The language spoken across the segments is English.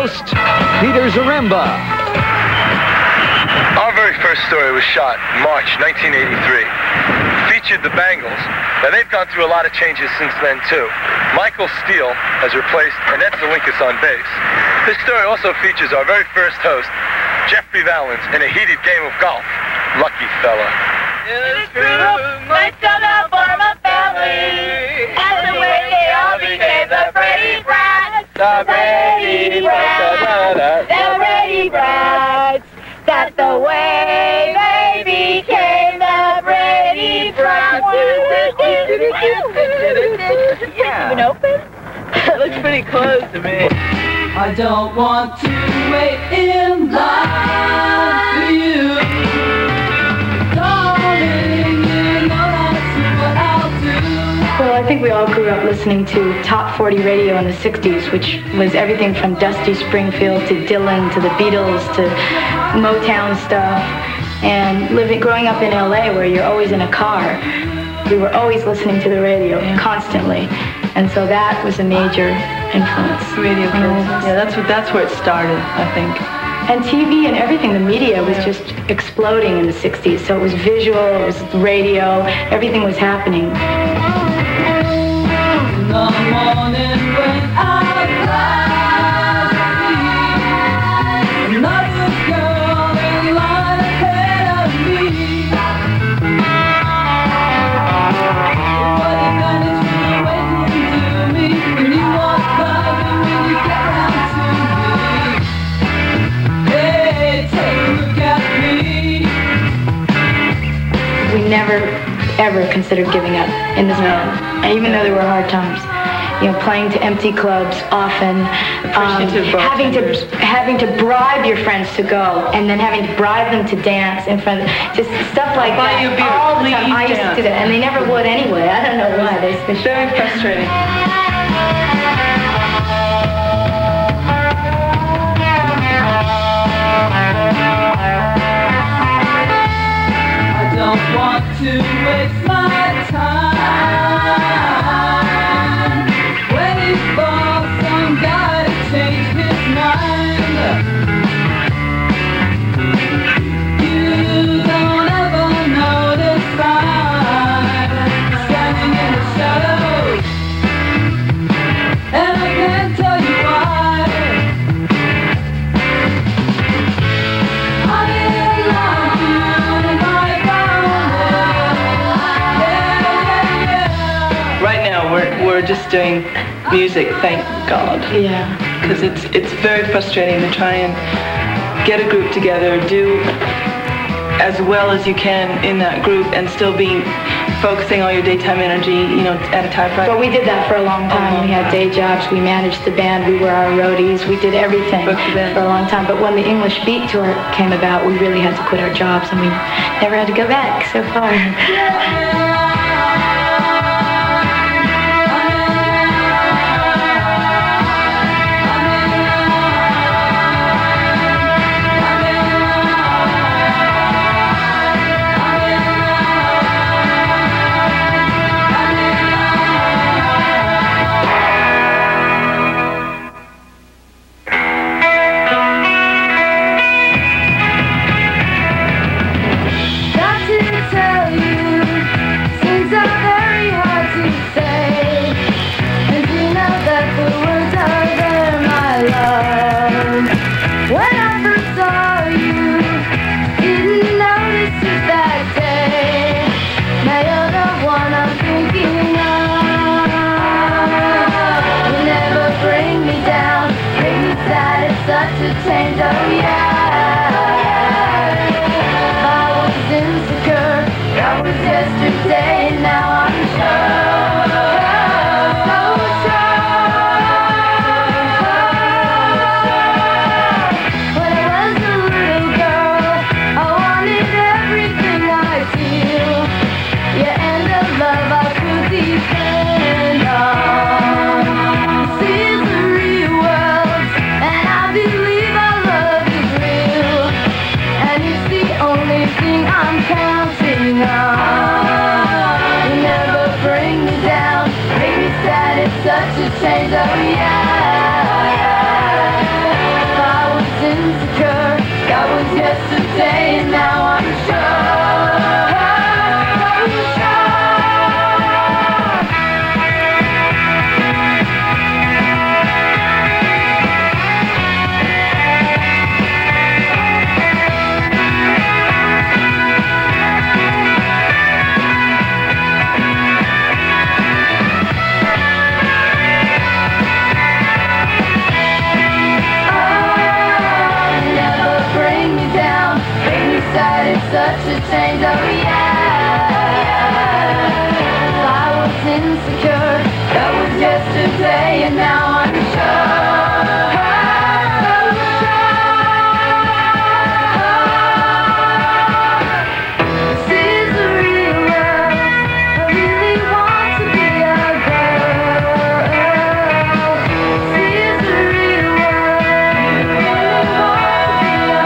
host, Peter Zaremba. Our very first story was shot March 1983. Featured the Bangles. Now they've gone through a lot of changes since then too. Michael Steele has replaced Annette Zelinkas on bass. This story also features our very first host, Jeffrey Valens, in a heated game of golf. Lucky fella. It is true, my son of former family, and the way they all became the Brady Brats. The Brady Brats. The Brady Brats. That's the way they became the Brady Brats. Yeah. Even open? That looks pretty close to me. I don't want to wait in line for you. Darling, you know that's what I'll do. Well, I think we all grew up listening to top 40 radio in the 60s, which was everything from Dusty Springfield to Dylan to the Beatles to Motown stuff. And growing up in LA where you're always in a car, we were always listening to the radio constantly. And so that was a major influence. Radio yeah, that's where it started, I think. And TV and everything, the media was just exploding in the 60s. So it was visual, it was radio, everything was happening. In the morning when I rise, another girl in line ahead of me. What if that is really waiting to me? When you walk by me, when you get round to me. Hey, take a look at me. We never, ever considered giving up in this band, even though there were hard times. You know, playing to empty clubs often, having to bribe your friends to go, and then having to bribe them to dance in front of, just stuff like that. All the time. I used to do that, and they never would anyway. I don't know why. It's very frustrating. I don't want to waste my time. We're just doing music, thank God. Yeah. Because it's very frustrating to try and get a group together, do as well as you can in that group, and still be focusing all your daytime energy, you know, at a typewriter. But we did that for a long time. We had day jobs, we managed the band, we were our roadies, we did everything for a long time. But when the English Beat Tour came about, we really had to quit our jobs, and we never had to go back so far. See the real world, and I believe our love is real. was yesterday and now I'm sure. Such a change, oh yeah. I was insecure, that was yesterday, and now I'm sure. This is the real world. I really want to be a girl. This is the real world. I really want to be a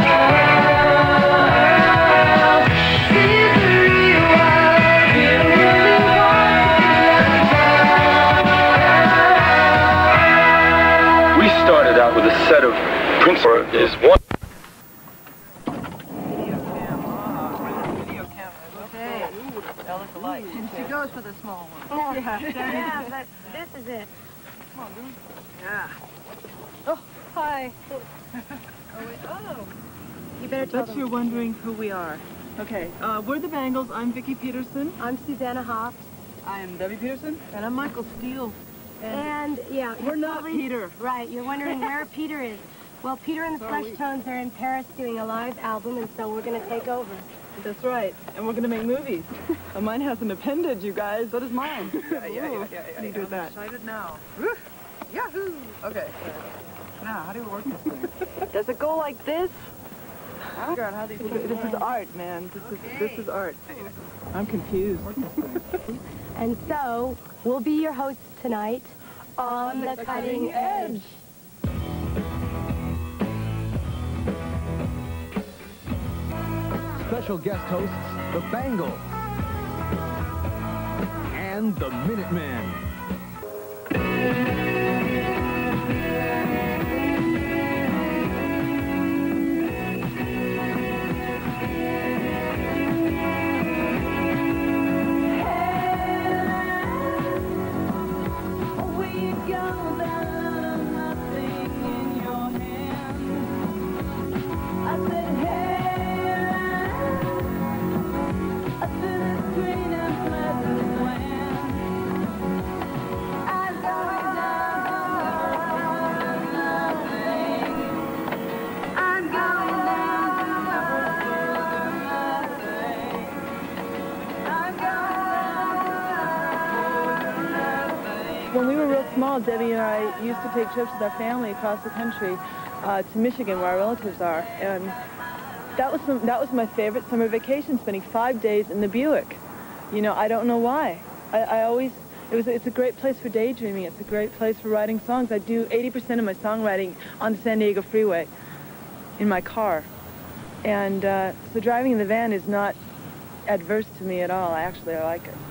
started out with a set of principles is one. She goes for the small one. Yeah, but this is it. Come on, dude. Yeah. Oh, hi. Oh. You better tell Bet them. you're wondering who we are. Okay, we're the Bangles. I'm Vicki Peterson. I'm Susanna Hoff. I am Debbie Peterson. And I'm Michael Steele. And yeah, we're you're not probably- Peter. Right, you're wondering where Peter is. Well, Peter and the Flesh Tones are in Paris doing a live album, and so we're going to take over. That's right. And we're going to make movies. Mine has an appendage, you guys. So does mine. Yeah. How do you do that? I'm excited now. Woo! Yahoo! Okay. Now, how do you work this thing? Does it go like this? I figure out how these things This is art, man. This is art. I'm confused. And so, we'll be your hosts tonight on the Cutting Edge. Special guest hosts, the Bangles and the Minutemen. When we were real small, Debbie and I used to take trips with our family across the country to Michigan, where our relatives are, and that was my favorite summer vacation, spending 5 days in the Buick. You know, I don't know why. It's a great place for daydreaming. It's a great place for writing songs. I do 80% of my songwriting on the San Diego Freeway in my car, and so driving in the van is not adverse to me at all. I like it.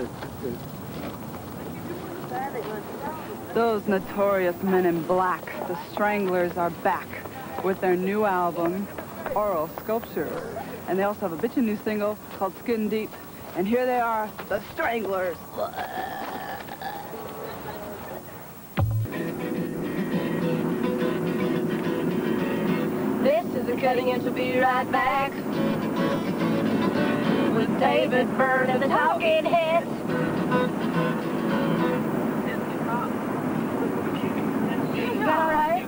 Those notorious men in black, the Stranglers, are back with their new album, Oral Sculptures. And they also have a bitchin' new single called Skin Deep. And here they are, the Stranglers. This is the Cutting Edge. We'll be right back with David Byrne and the Talking Heads. Is that all right?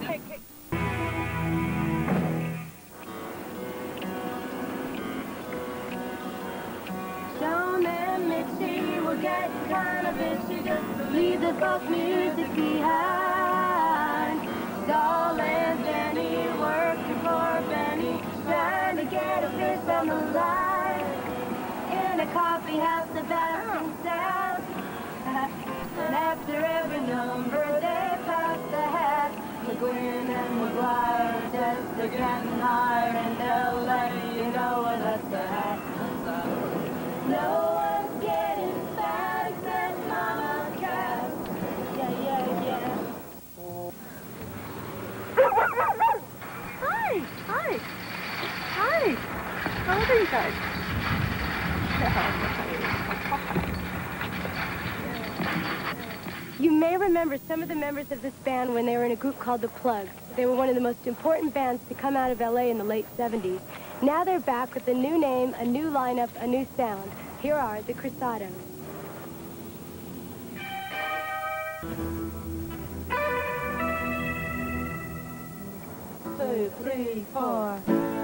Sean and Mitchie were getting kind of itchy. Just leave the folk music behind. Doll and Danny working for Benny, trying to get a fish on the line. In a coffee house about in South. And after every number they pass the hat. McGuinn and McGuire just are getting higher, and they'll let you know that's the hat. No one's getting fat except Mama Cat. Yeah. Hi. card. You may remember some of the members of this band when they were in a group called The Plugs. They were one of the most important bands to come out of L.A. in the late 70s. Now they're back with a new name, a new lineup, a new sound. Here are the Crusados. 2, 3, 4.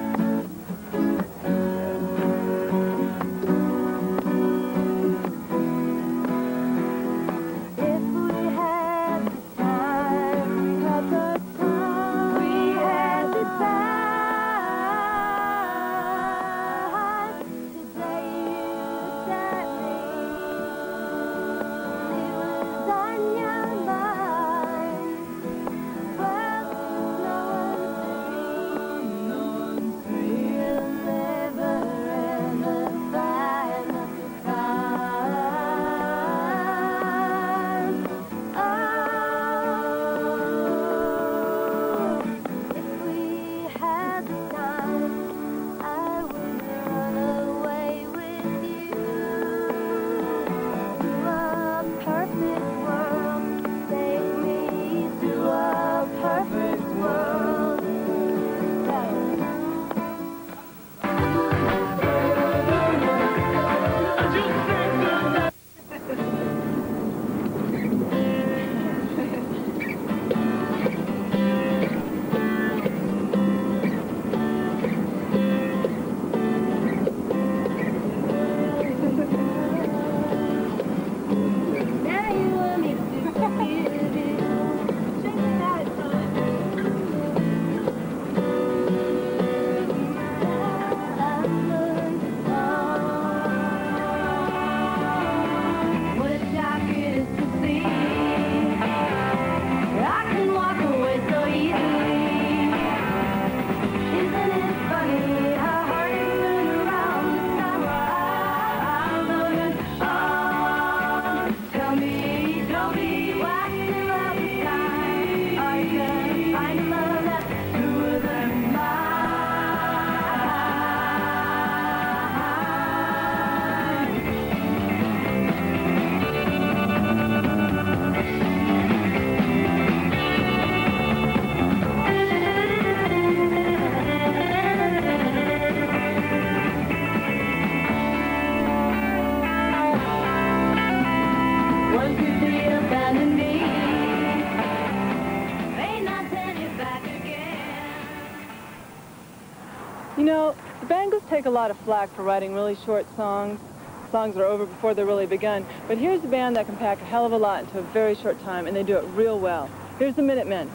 You know, the Bangles take a lot of flack for writing really short songs. Songs are over before they're really begun. But here's a band that can pack a hell of a lot into a very short time, and they do it real well. Here's the Minutemen.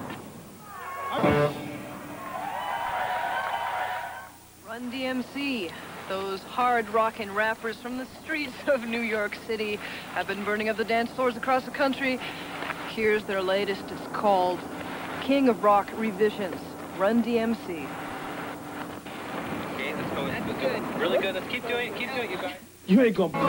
Run DMC. Those hard rockin' rappers from the streets of New York City have been burning up the dance floors across the country. Here's their latest. It's called King of Rock Revisions. Run DMC. Okay, let's go. Let's go. Really good. Let's keep doing it. Keep doing it, you guys. You ain't gonna.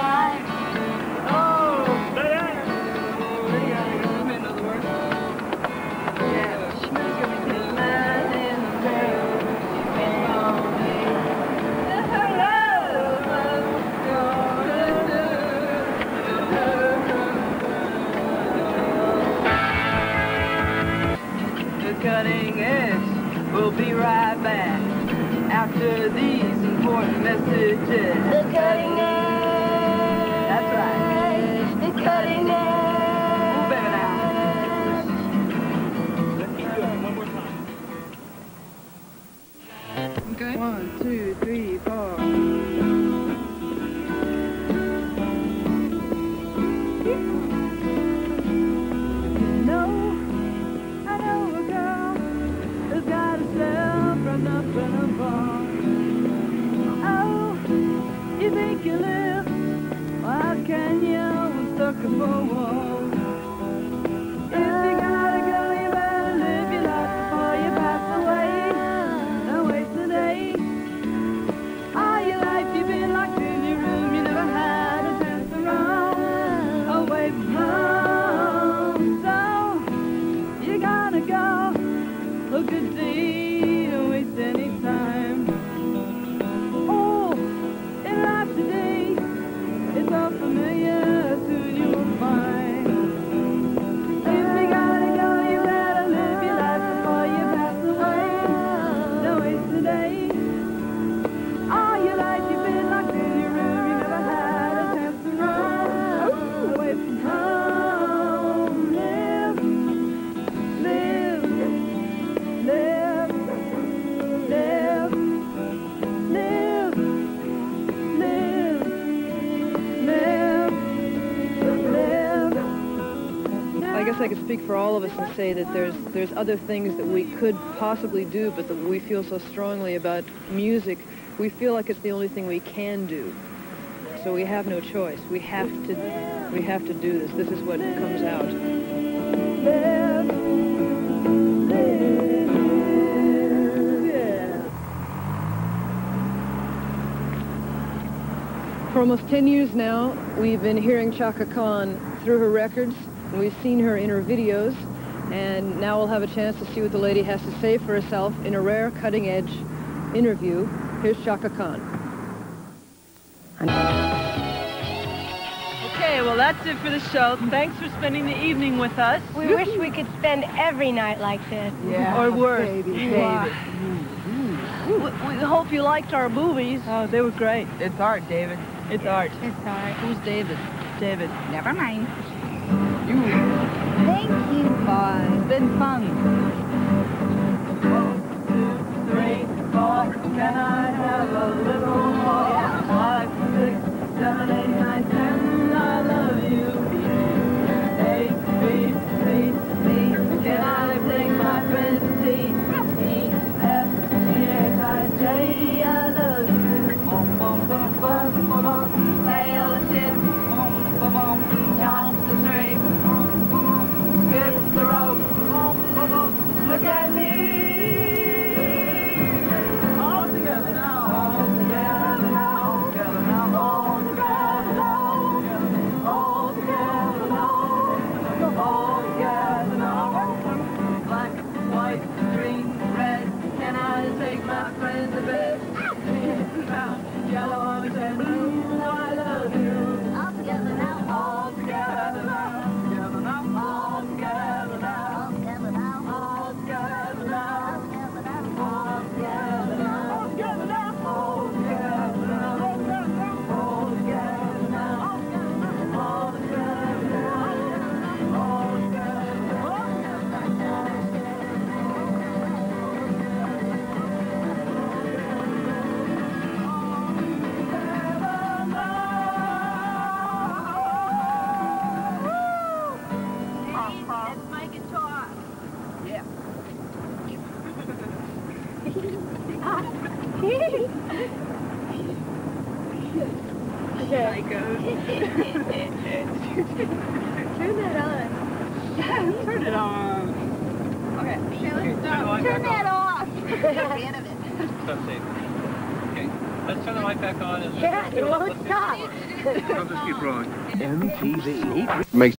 Cutting edge. We'll be right back after these important messages. The cutting edge. That's right. The cutting edge. Move back now. Let's keep doing it one more time. Okay. 1, 2, 3, 4. You think you live? Why can't you stuck up a wall? If you gotta go, you better live your life before you pass away. Don't waste a day. All your life you've been locked in your room. You never had a chance to run away from home. So you gotta go. Look at thee, don't waste any time. Oh, I could speak for all of us and say that there's other things that we could possibly do, but that we feel so strongly about music, we feel like it's the only thing we can do. So we have no choice. We have to do this. This is what comes out. For almost 10 years now, we've been hearing Chaka Khan through her records, and we've seen her in her videos, and now we'll have a chance to see what the lady has to say for herself in a rare, cutting-edge interview. Here's Chaka Khan. Okay, well, that's it for the show. Thanks for spending the evening with us. We wish we could spend every night like this. Yeah, or worse. Baby. We hope you liked our movies. Oh, they were great. It's art, David. It's art. It's art. Who's David? David. Never mind. Thank you. Bye. It's been fun. 1, 2, 3, 4. Can I have a little more? 5, 6, 7, 8, 9, 10. I love you. A, B, C, D. Can I take my friend to see? E, F, G, H, I, J. I love you. Sail a ship. Count the stream. Skip the rope. Look at me. All together now. All together now. All together now. All together now. All together now. All together now. Black, white, green, red. Can I take my friend to bed? Brown, yellow, orange, and blue. I love you. All together now. All together now. Together now. All together now. All together now. All together now. All together now. All together now. All together now. All together now. All together now. All together now. All Turn that on. Turn it on. Okay, Turn that off. Stop safe. Okay, let's turn the mic back on. And Yeah, it won't stop. I'll just keep rolling. MTV. Makes